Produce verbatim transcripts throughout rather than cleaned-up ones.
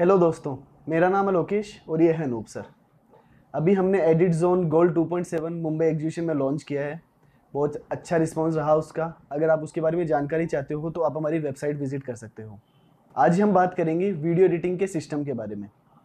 Hello दोस्तों, मेरा नाम है लोकेश और ये है नूप सर। अभी हमने edit zone gold two point seven Mumbai exhibition में लॉन्च किया है। बहुत अच्छा रिस्पांस रहा उसका। अगर आप उसके बारे में जानकारी चाहते हो तो आप हमारी वेबसाइट विजिट कर सकते हो। आज हम बात करेंगे वीडियो एडिटिंग के सिस्टम के बारे में।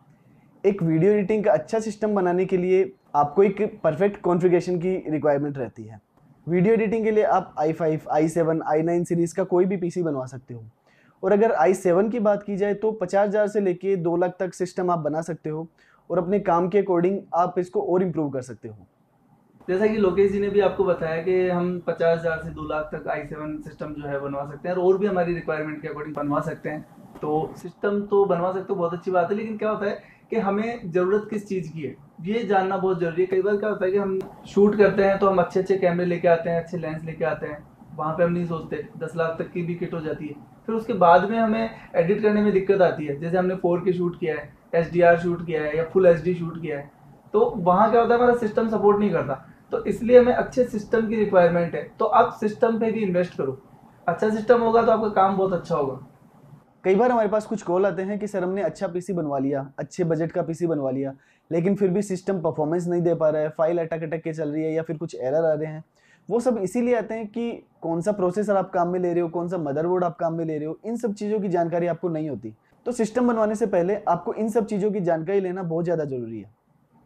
एक वीडियो एडिटिंग का अच्छा सिस्टम बनाने के लिए आपको एक परफेक्ट कॉन्फ़िगरेशन की रिक्वायरमेंट रहती है। वीडियो एडिटिंग के लिए आप i five, i seven, i nine series का कोई भी पीसी बनवा सकते हो। और अगर आई सेवन की बात की जाए तो पचास हज़ार से लेके दो लाख तक सिस्टम आप बना सकते हो और अपने काम के अकॉर्डिंग आप इसको और इम्प्रूव कर सकते हो। जैसा कि लोकेश जी ने भी आपको बताया कि हम पचास हज़ार से दो लाख तक आई सेवन सिस्टम जो है बनवा सकते हैं और और भी हमारी रिक्वायरमेंट के अकॉर्डिंग बनवा सकते हैं। तो सिस्टम तो बनवा सकते हो, बहुत अच्छी बात है, लेकिन क्या होता है कि हमें ज़रूरत किस चीज़ की है ये जानना बहुत ज़रूरी है। कई बार क्या होता है कि हम शूट करते हैं तो हम अच्छे अच्छे कैमरे लेके आते हैं, अच्छे लेंस लेके आते हैं, वहाँ पे हम नहीं सोचते दस लाख तक की भी किट हो जाती है। फिर उसके बाद में हमें एडिट करने में दिक्कत आती है। जैसे हमने फोर के शूट किया है, एच डी आर शूट किया है या फुल एच डी शूट किया है, तो वहाँ क्या होता है, हमारा सिस्टम सपोर्ट नहीं करता। तो इसलिए हमें अच्छे सिस्टम की रिक्वायरमेंट है। तो आप सिस्टम पे भी इन्वेस्ट करो। अच्छा सिस्टम होगा तो आपका काम बहुत अच्छा होगा। कई बार हमारे पास कुछ कॉल आते हैं कि सर हमने अच्छा पीसी बनवा लिया, अच्छे बजट का पीसी बनवा लिया, लेकिन फिर भी सिस्टम परफॉर्मेंस नहीं दे पा रहा है, फाइल अटक अटक के चल रही है या फिर कुछ एरर आ रहे हैं। वो सब इसीलिए आते हैं कि कौन सा प्रोसेसर आप काम में ले रहे हो, कौन सा मदरबोर्ड आप काम में ले रहे हो, इन सब चीज़ों की जानकारी आपको नहीं होती। तो सिस्टम बनवाने से पहले आपको इन सब चीज़ों की जानकारी लेना बहुत ज़्यादा ज़रूरी है।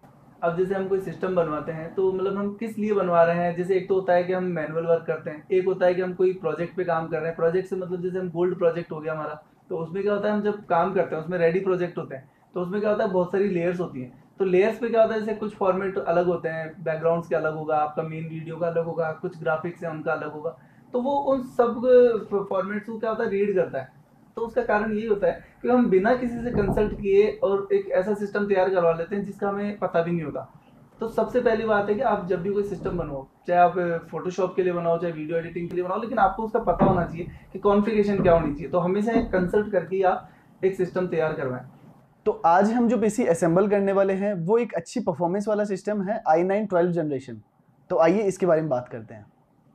अब जैसे हम कोई सिस्टम बनवाते हैं तो मतलब हम किस लिए बनवा रहे हैं। जैसे एक तो होता है कि हम मैनुअल वर्क करते हैं, एक होता है कि हम कोई प्रोजेक्ट पे काम कर रहे हैं। प्रोजेक्ट से मतलब जैसे हम गोल्ड प्रोजेक्ट हो गया हमारा, तो उसमें क्या होता है हम जब काम करते हैं उसमें रेडी प्रोजेक्ट होते हैं, तो उसमें क्या होता है बहुत सारी लेयर्स होती हैं। तो लेयर्स पे क्या होता है, जैसे कुछ फॉर्मेट अलग होते हैं, बैकग्राउंड्स के अलग होगा, आपका मेन वीडियो का अलग होगा, कुछ ग्राफिक्स है उनका अलग होगा। तो वो उन सब फॉर्मेट्स को क्या होता है रीड करता है। तो उसका कारण यही होता है कि हम बिना किसी से कंसल्ट किए और एक ऐसा सिस्टम तैयार करवा लेते हैं जिसका हमें पता भी नहीं होता। तो सबसे पहली बात है कि आप जब भी कोई सिस्टम बनाओ, चाहे आप फोटोशॉप के लिए बनाओ चाहे वीडियो एडिटिंग के लिए बनाओ, लेकिन आपको उसका पता होना चाहिए कि कॉन्फ़िगरेशन क्या होनी चाहिए। तो हमेशा कंसल्ट करके ही आप एक सिस्टम तैयार करवाएं। तो आज हम जो पीसी असेंबल करने वाले हैं वो एक अच्छी परफॉर्मेंस वाला सिस्टम है, आई नाइन ट्वेल्व जनरेशन। तो आइए इसके बारे में बात करते हैं।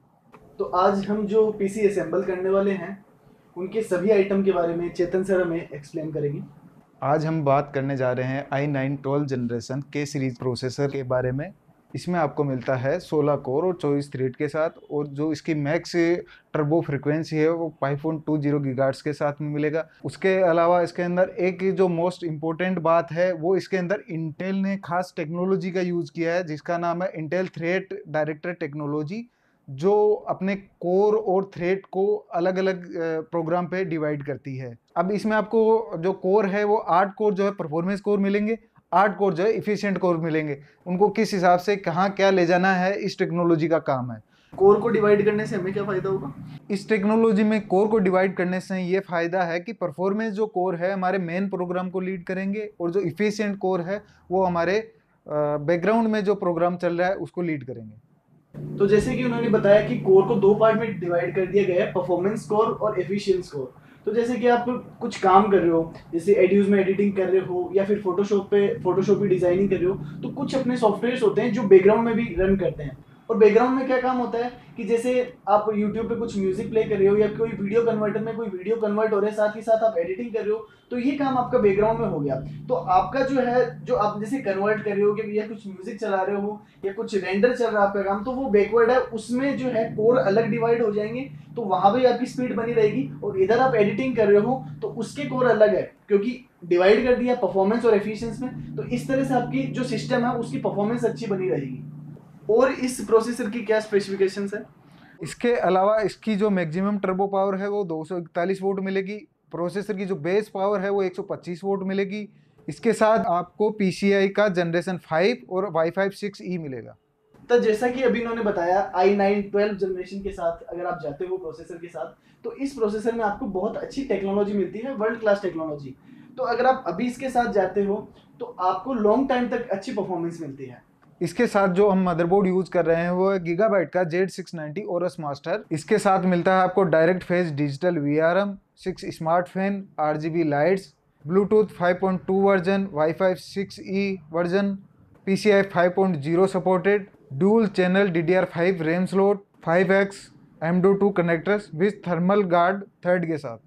तो आज हम जो पीसी असेंबल करने वाले हैं उनके सभी आइटम के बारे में चेतन सर हमें एक्सप्लेन करेंगे। आज हम बात करने जा रहे हैं आई नाइन ट्वेल्व जनरेशन के सीरीज प्रोसेसर के बारे में। इसमें आपको मिलता है सोलह कोर और चौबीस थ्रेड के साथ, और जो इसकी मैक्स टर्बो फ्रिक्वेंसी है वो five point two zero gigahertz के साथ में मिलेगा। उसके अलावा इसके अंदर एक जो मोस्ट इम्पोर्टेंट बात है वो इसके अंदर इंटेल ने खास टेक्नोलॉजी का यूज़ किया है जिसका नाम है इंटेल थ्रेड डायरेक्टर टेक्नोलॉजी, जो अपने कोर और थ्रेड को अलग अलग प्रोग्राम पे डिवाइड करती है। अब इसमें आपको जो कोर है वो आठ कोर जो है परफॉर्मेंस कोर मिलेंगे, आठ कोर जो है इफिशिएंट कोर मिलेंगे। उनको किस हिसाब से कहाँ क्या ले जाना है इस टेक्नोलॉजी का काम है। कोर को डिवाइड करने से हमें क्या फ़ायदा होगा? इस टेक्नोलॉजी में कोर को डिवाइड करने से ये फ़ायदा है कि परफॉर्मेंस जो कोर है हमारे मेन प्रोग्राम को लीड करेंगे, और जो इफिशिएंट कोर है वो हमारे बैकग्राउंड में जो प्रोग्राम चल रहा है उसको लीड करेंगे। तो जैसे कि उन्होंने बताया कि कोर को दो पार्ट में डिवाइड कर दिया गया है, परफॉर्मेंस कोर और एफिशिएंस कोर। तो जैसे कि आप कुछ काम कर रहे हो, जैसे एड्यूज में एडिटिंग कर रहे हो या फिर फोटोशॉप पे फोटोशॉप की डिजाइनिंग कर रहे हो, तो कुछ अपने सॉफ्टवेयर्स होते हैं जो बैकग्राउंड में भी रन करते हैं। और बैकग्राउंड में क्या काम होता है कि जैसे आप यूट्यूब पे कुछ म्यूजिक प्ले कर रहे हो या कोई वीडियो कन्वर्टर में कोई वीडियो कन्वर्ट हो रहा है, साथ ही साथ आप एडिटिंग कर रहे हो, तो ये काम आपका बैकग्राउंड में हो गया। तो आपका जो है जो आप जैसे कन्वर्ट कर रहे हो कि या कुछ म्यूजिक चला रहे हो या कुछ रेंडर चल रहा है आपका काम, तो वो बैकवर्ड है, उसमें जो है कोर अलग डिवाइड हो जाएंगे, तो वहां भी आपकी स्पीड बनी रहेगी। और इधर आप एडिटिंग कर रहे हो तो उसके कोर अलग है, क्योंकि डिवाइड कर दिया परफॉर्मेंस और एफिशिएंस में। तो इस तरह से आपकी जो सिस्टम है उसकी परफॉर्मेंस अच्छी बनी रहेगी। और इस प्रोसेसर की क्या स्पेसिफिकेशंस है? इसके अलावा इसकी जो मैक्सिमम टर्बो पावर है वो दो सौ इकतालीस वोल्ट मिलेगी। प्रोसेसर की जो बेस पावर है वो एक सौ पच्चीस वोल्ट मिलेगी। इसके साथ आपको पी सी आई का जनरेशन फाइव और वाई फाई सिक्स ई मिलेगा। तो जैसा कि अभी इन्होंने बताया आई नाइन ट्वेल्व जनरेशन के साथ अगर आप जाते हो प्रोसेसर के साथ, तो इस प्रोसेसर में आपको बहुत अच्छी टेक्नोलॉजी मिलती है, वर्ल्ड क्लास टेक्नोलॉजी। तो अगर आप अभी इसके साथ जाते हो तो आपको लॉन्ग टाइम तक अच्छी परफॉर्मेंस मिलती है। इसके साथ जो हम मदरबोर्ड यूज कर रहे हैं वो है गीगाबाइट का Z six ninety Aorus master. इसके साथ मिलता है आपको direct phase digital V R M, six smart fan, R G B lights, Bluetooth five point two version, wifi six E version, P C I five point zero supported, dual channel D D R five RAM slot, five X M dot two connectors with thermal guard third के साथ।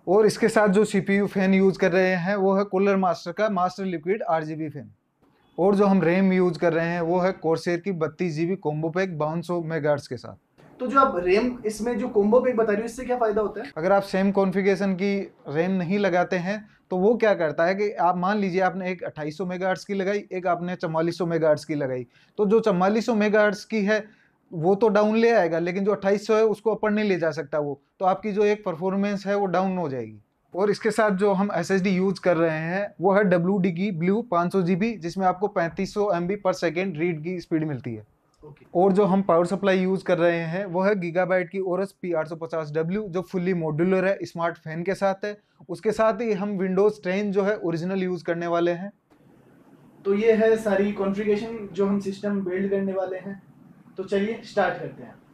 और इसके साथ जो CPU fan use कर रहे हैं वो है कूलर मास्टर का मास्टर लिक्विड आरजीबी फैन। और जो हम रैम यूज कर रहे हैं वो है कोर्सेर की बत्तीस जीबी कॉम्बो पैक बावन सौ मेगाहर्ट्ज के साथ। तो जो आप रैम इसमें जो कॉम्बो पैक बता रहे हो इससे क्या फायदा होता है? अगर आप सेम कॉन्फ़िगरेशन की रैम नहीं लगाते हैं तो वो क्या करता है कि आप मान लीजिए आपने एक अट्ठाईस सौ मेगाहर्ट्ज की लगाई, एक आपने चौवालीस सौ मेगाहर्ट्ज की लगाई, तो जो चौवालीस सौ मेगाहर्ट्ज की है वो तो डाउन ले आएगा, लेकिन जो अट्ठाईस सौ है उसको अपर नहीं ले जा सकता वो, तो आपकी जो एक परफॉर्मेंस है वो डाउन हो जाएगी। और इसके साथ जो हम एसएसडी यूज कर रहे हैं वो है डब्ल्यू डी की ब्लू पाँच सौ जीबी, जिसमें आपको पैंतीस सौ एमबी पर सेकेंड रीड की स्पीड मिलती है। ओके। और जो हम पावर सप्लाई यूज कर रहे हैं वो है गीगाबाइट की ओरस पी आठ सौ पचास डब्ल्यू, जो फुल्ली मॉड्यूलर है, स्मार्ट फैन के साथ है। उसके साथ ही हम विंडोज टेन जो है ओरिजिनल यूज करने वाले हैं। तो ये है सारी कॉन्फ़िगरेशन जो हम सिस्टम बिल्ड करने वाले हैं। तो चलिए स्टार्ट करते हैं।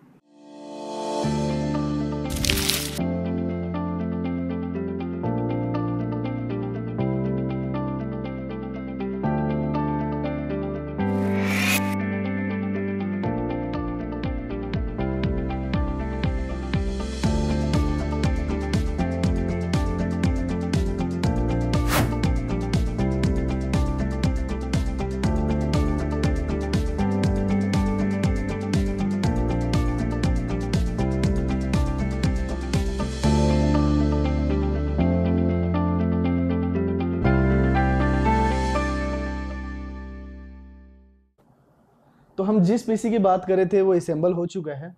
तो हम जिस पीसी की बात कर रहे थे वो असेंबल हो चुका है,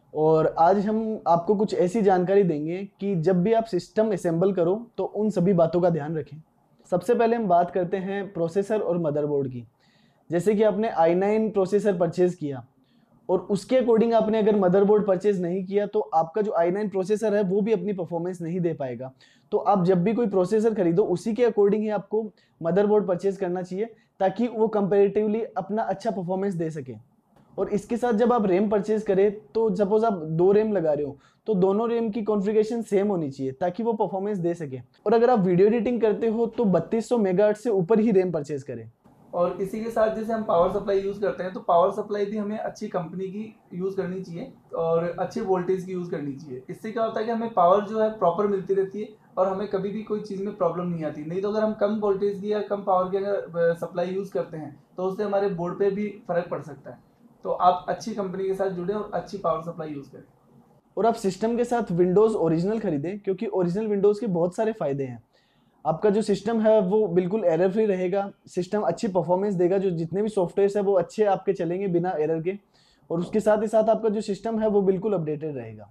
और आज हम आपको कुछ ऐसी जानकारी देंगे कि जब भी आप सिस्टम असेंबल करो तो उन सभी बातों का ध्यान रखें। सबसे पहले हम बात करते हैं प्रोसेसर और मदरबोर्ड की। जैसे कि आपने आई नाइन प्रोसेसर परचेज़ किया और उसके अकॉर्डिंग आपने अगर मदरबोर्ड परचेज़ नहीं किया तो आपका जो आई नाइन प्रोसेसर है वो भी अपनी परफॉर्मेंस नहीं दे पाएगा। तो आप जब भी कोई प्रोसेसर खरीदो उसी के अकॉर्डिंग ही आपको मदरबोर्ड परचेज़ करना चाहिए, ताकि वो कंपैरेटिवली अपना अच्छा परफॉर्मेंस दे सके। और इसके साथ जब आप रैम परचेज करें तो सपोज आप दो रैम लगा रहे हो तो दोनों रैम की कॉन्फ़िगरेशन सेम होनी चाहिए ताकि वो परफॉर्मेंस दे सके। और अगर आप वीडियो एडिटिंग करते हो तो बत्तीस सौ मेगाहर्ट्ज से ऊपर ही रैम परचेज करें। और इसी के साथ जैसे हम पावर सप्लाई यूज़ करते हैं तो पावर सप्लाई भी हमें अच्छी कंपनी की यूज़ करनी चाहिए और अच्छे वोल्टेज की यूज़ करनी चाहिए। इससे क्या होता है कि हमें पावर जो है प्रॉपर मिलती रहती है और हमें कभी भी कोई चीज़ में प्रॉब्लम नहीं आती। नहीं तो अगर हम कम वोल्टेज की या कम पावर की अगर सप्लाई यूज़ करते हैं तो उससे हमारे बोर्ड पे भी फ़र्क पड़ सकता है। तो आप अच्छी कंपनी के साथ जुड़े और अच्छी पावर सप्लाई यूज़ करें। और आप सिस्टम के साथ विंडोज़ ओरिजिनल खरीदें, क्योंकि ओरिजिनल विंडोज़ के बहुत सारे फ़ायदे हैं। आपका जो सिस्टम है वो बिल्कुल एरर फ्री रहेगा, सिस्टम अच्छी परफॉर्मेंस देगा, जो जितने भी सॉफ्टवेयर है वो अच्छे आपके चलेंगे बिना एरर के, और उसके साथ ही साथ आपका जो सिस्टम है वो बिल्कुल अपडेटेड रहेगा।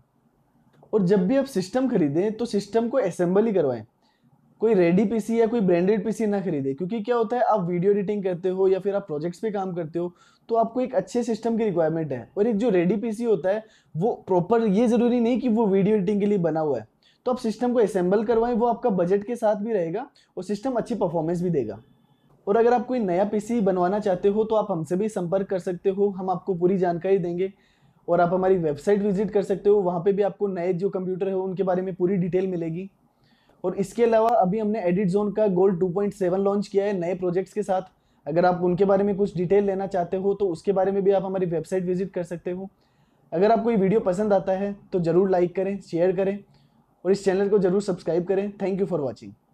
और जब भी आप सिस्टम खरीदें तो सिस्टम को असेंबल ही करवाएं, कोई रेडी पीसी या कोई ब्रांडेड पीसी ना खरीदे। क्योंकि क्या होता है, आप वीडियो एडिटिंग करते हो या फिर आप प्रोजेक्ट्स पे काम करते हो तो आपको एक अच्छे सिस्टम की रिक्वायरमेंट है, और एक जो रेडी पीसी होता है वो प्रॉपर, ये ज़रूरी नहीं कि वो वीडियो एडिटिंग के लिए बना हुआ है। तो आप सिस्टम को असेंबल करवाएं, वो आपका बजट के साथ भी रहेगा और सिस्टम अच्छी परफॉर्मेंस भी देगा। और अगर आप कोई नया पीसी बनवाना चाहते हो तो आप हमसे भी संपर्क कर सकते हो, हम आपको पूरी जानकारी देंगे। और आप हमारी वेबसाइट विजिट कर सकते हो, वहाँ पे भी आपको नए जो कंप्यूटर है उनके बारे में पूरी डिटेल मिलेगी। और इसके अलावा अभी हमने एडिट जोन का gold two point seven launch किया है नए प्रोजेक्ट्स के साथ। अगर आप उनके बारे में कुछ डिटेल लेना चाहते हो तो उसके बारे में भी आप हमारी वेबसाइट विजिट कर सकते हो। अगर आपको ये वीडियो पसंद आता है तो ज़रूर लाइक करें, शेयर करें और इस चैनल को ज़रूर सब्सक्राइब करें। Thank you for watching.